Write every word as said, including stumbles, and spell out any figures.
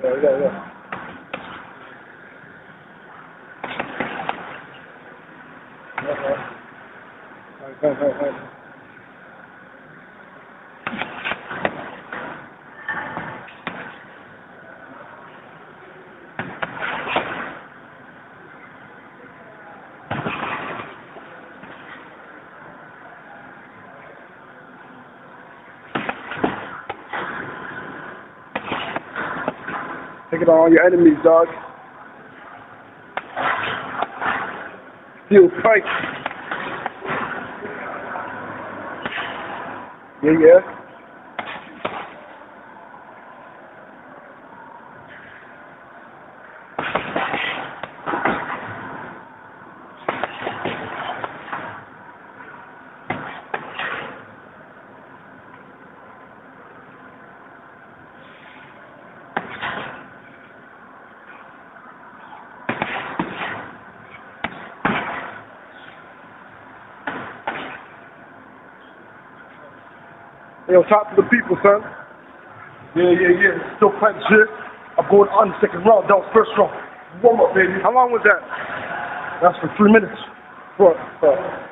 Yeah, yeah, yeah. Okay. Right, right, right, right. Take it on all your enemies, dog. Steel pike. Yeah, yeah. Yo, talk to the people, son. Yeah, yeah, yeah. Still playing shit. I'm going on the second round. That was first round. Warm up, baby. How long was that? That's for three minutes. What? Uh,